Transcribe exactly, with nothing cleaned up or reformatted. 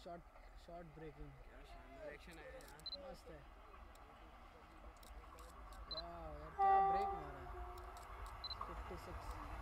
Short short breaking. क्या शानदार action है यार, मस्त है। वाह यार क्या ब्रेक मारा है। Fifty six